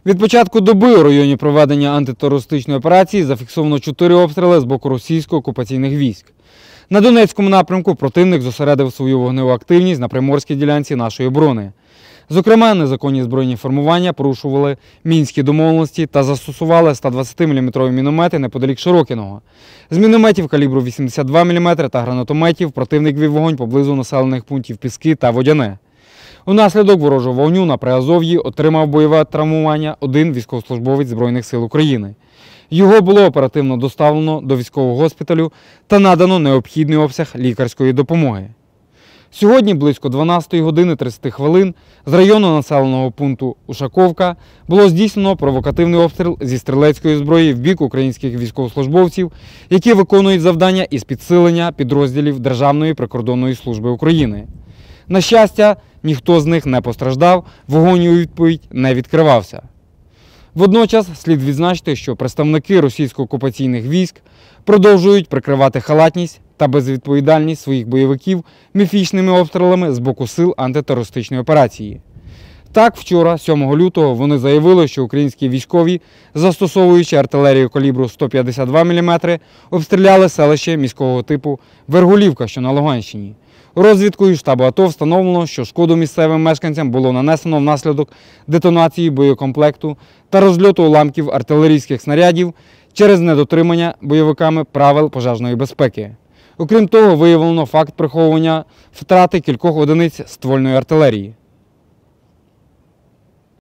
Від початку доби у районі проведення антитерористичної операції зафіксовано 4 обстріли з боку російсько-окупаційних військ. На Донецькому напрямку противник зосередив свою вогневу активність на приморській ділянці нашої оборони. Зокрема, незаконні збройні формування порушували мінські домовленості та застосували 120-мм міномети неподалік Широкіного. З мінометів калібру 82 мм та гранатометів противник вів вогонь поблизу населених пунктів Піски та Водяне. Унаслідок ворожого вогню на Приазов'ї отримав бойове травмування один військовослужбовець Збройних сил України. Його було оперативно доставлено до військового госпіталю та надано необхідний обсяг лікарської допомоги. Сьогодні близько 12 години 30 хвилин з району населеного пункту Ушаковка було здійснено провокативний обстріл зі стрілецької зброї в бік українських військовослужбовців, які виконують завдання із підсилення підрозділів Державної прикордонної служби України. На щастя, ніхто з них не постраждав, вогонь у відповідь не відкривався. Водночас слід відзначити, що представники російсько-окупаційних військ продовжують прикривати халатність та безвідповідальність своїх бойовиків міфічними обстрілами з боку сил антитерористичної операції. Так, вчора, 7 лютого, вони заявили, що українські військові, застосовуючи артилерію калібру 152 мм, обстріляли селище міського типу Вергулівка, що на Луганщині. Розвідкою штабу АТО встановлено, що шкоду місцевим мешканцям було нанесено внаслідок детонації боєкомплекту та розльоту уламків артилерійських снарядів через недотримання бойовиками правил пожежної безпеки. Окрім того, виявлено факт приховування втрати кількох одиниць ствольної артилерії.